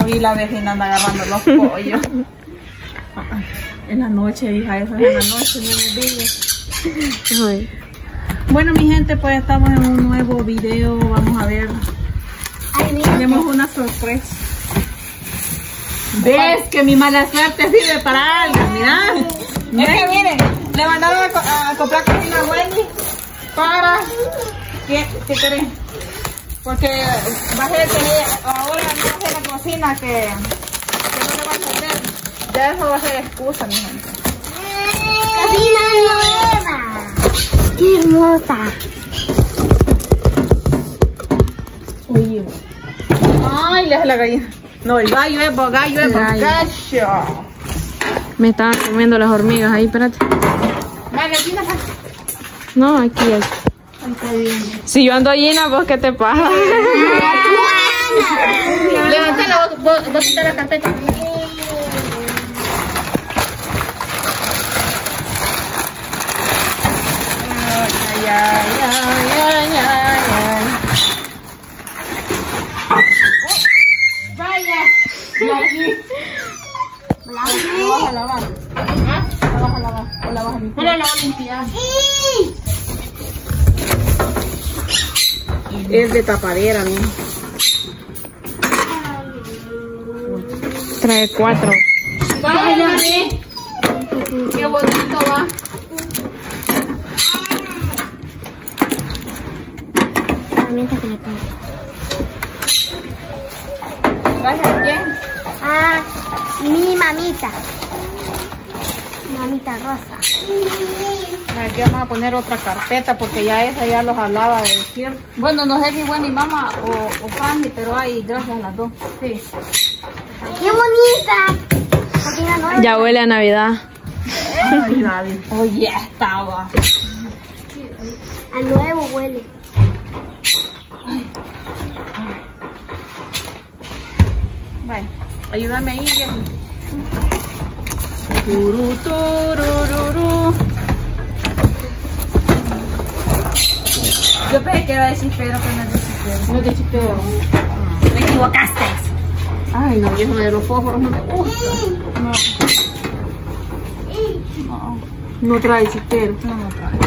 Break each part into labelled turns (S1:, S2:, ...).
S1: vi la vecina anda agarrando los pollos. En la noche, hija, eso es en la noche, no me digas. Bueno, mi gente, pues estamos en un nuevo video. Vamos a ver. Tenemos una sorpresa. ¿Ves que mi mala suerte sirve para algo? Mirá. Es que miren, le mandaron a comprar cocina Wendy para... ¿Qué creen? Porque va a ser que ahora no hace la cocina que no le va a entender. Ya eso va a ser excusa, mi gente.
S2: ¡Cocina nueva! ¡Qué hermosa!
S1: Oye. Ay, le hace la gallina. No, el gallo es gallo.
S3: Me estaban comiendo las hormigas ahí, espérate. No, aquí hay. Si yo ando llena, ¿vos qué te pasa?
S1: Levántala, vos quita la carpeta. Vaya. Y aquí. La vas a lavar. La vas a limpiar. Es de tapadera, ¿no?
S3: Trae 4.
S1: Vaya, qué bonito va. ¿Gracias a quién?
S2: Ah, mi mamita. Mamita rosa.
S1: Aquí vamos a poner otra carpeta porque ya esa ya los hablaba de decir. Bueno, no sé si fue mi mamá o Fanny, pero hay gracias a las dos. Sí.
S2: ¡Qué bonita!
S3: Ya huele a Navidad.
S1: Ay, David. Oye, estaba.
S2: A nuevo huele.
S1: Vale, ayúdame ahí, viejo. Tururururu. Yo pensé que era de chispero, pero no es de chispero. No es de chispero. Me equivocaste. Ay, no, viejo, de los fósforos no me gusta. No trae chispero. No trae.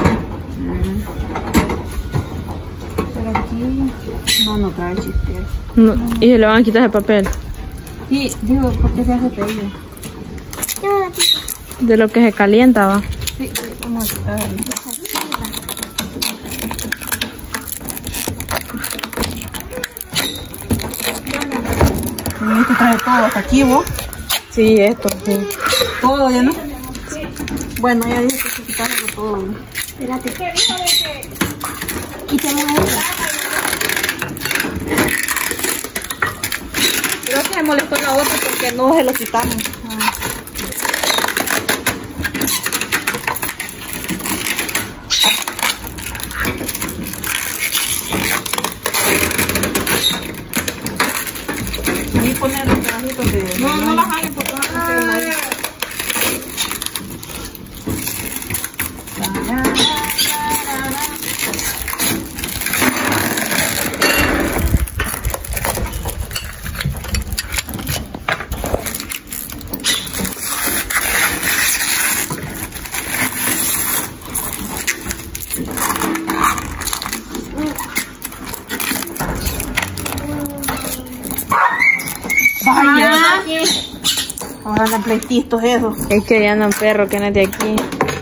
S1: Pero aquí no trae chispero.
S3: No, y se le van a quitar el papel.
S1: Sí, digo, ¿por qué se hace pedido?
S3: De lo que se calienta, va.
S1: Sí, vamos a quitar. Esto trae todo hasta aquí, ¿vos?
S3: Sí, esto, sí.
S1: Todo ya, ¿no? Sí. Bueno, ya dije que se quitaron todo.
S2: Espérate. Quítame esto.
S1: Creo que me molestó la otra porque no se lo quitamos. Ahí poner los pedacitos de... No las hay porque van a hacer ahí. Vaya, ahora andan pleititos esos.
S3: Es que ya andan perro que no es de aquí.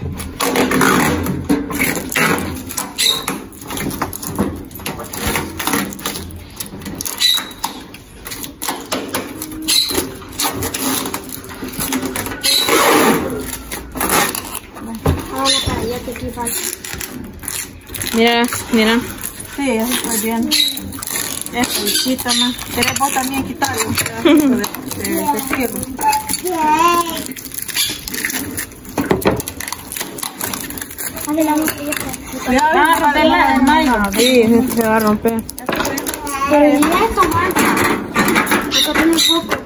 S2: Ahora para allá te equipas.
S3: Mira, mira.
S1: Sí, eso está bien. Esto, quita más. ¿Querés vos también quitarle un pedacito de fierro?
S2: Dale la botella.
S1: Cuidado, a romperla el mayo.
S3: Sí, se va a romper.
S2: Pero mira esto, man. Esto tiene un poco.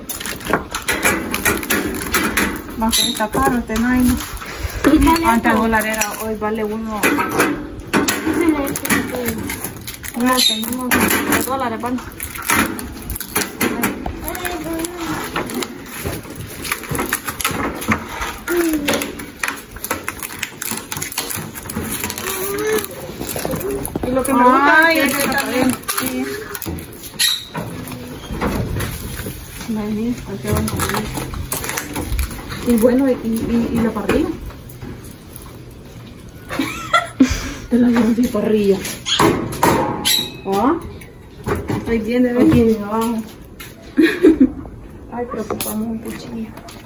S1: Más que está caro este nylon. Antes $1 era, hoy vale uno. Tenemos $2, ¿cuánto? que me gusta.
S3: Ay,
S1: es que también. Sí. Y bueno, y la parrilla. Te la llevo sin parrilla. ¿Ah? Estoy bien de ver. Aquí abajo. Ay, preocupamos un cuchillo.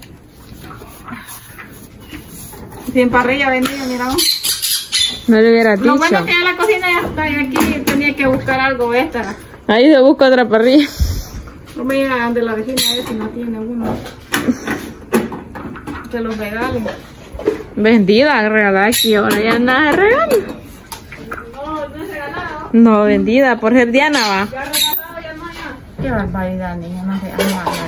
S1: Sin parrilla vendida, mira.
S3: No le hubiera dicho.
S1: Lo bueno es que ya la cocina ya está, y aquí tenía que buscar algo extra.
S3: Ahí se busca otra parrilla.
S1: No me llega donde la vecina es si no tiene uno. Que los regalen.
S3: Vendida, regalada aquí, ahora ya nada de regalo.
S1: No, no es regalado.
S3: No, vendida, por ser Diana va.
S1: Ya regalado, ya no ya. Qué barbaridad, niña, no se ama la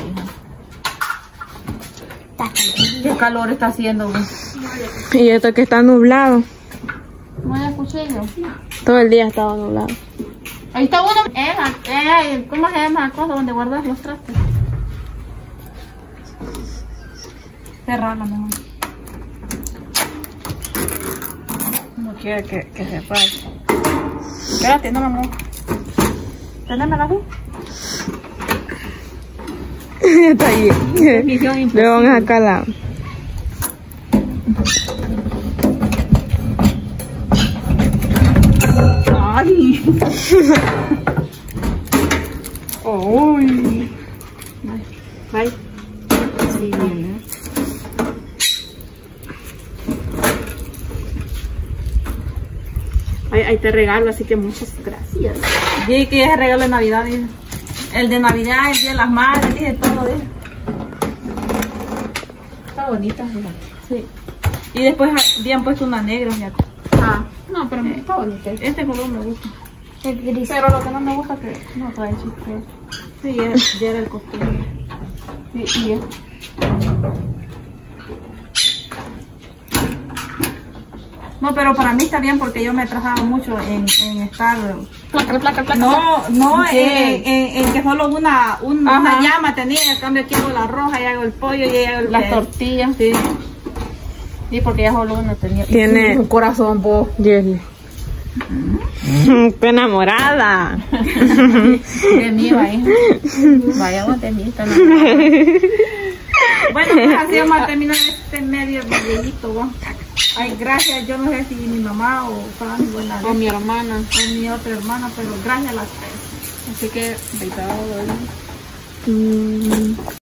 S1: hija. Qué calor está haciendo, güey.
S3: Y esto que está nublado.
S1: No hay cuchillo.
S3: Todo el día ha estado nublado.
S1: Ahí está uno. ¿Cómo se llama la cosa donde guardas los trastes? Cerrarla mejor. No quiere que se pase. Espérate, no me muevo. Tenémela así.
S3: Está ahí. Le vamos a calar.
S1: Ay. Uy. Ay. Sí, bien, Ahí te regalo, así que muchas gracias. Dije que es el regalo de Navidad, dije. El de Navidad, el día de las madres, dije todo, dije. Está bonita, fíjate. Sí. Y después habían puesto una negra, fíjate. Ah, no, pero está bonita. Este color me gusta.
S2: El gris.
S1: Pero lo que no me gusta es que no trae chiste. Sí, ya era el costumbre. Sí, y es. No, pero para mí está bien porque yo me he trazado mucho en estar... Placa. No, en que solo una llama tenía, en cambio aquí hago la roja y hago el pollo y hago las tortillas. Sí. Sí, porque ya solo una tenía.
S3: Tiene
S1: un corazón, vos.
S3: Yesli. Estoy enamorada.
S1: De mí, vaya. Vaya, vos de mí, está enamorada. Bueno, pues así vamos a terminar este medio videíto, vos. Ay, gracias, yo no sé si mi mamá o Fanny, o mi hermana, o mi otra hermana, pero gracias a las tres. Así que,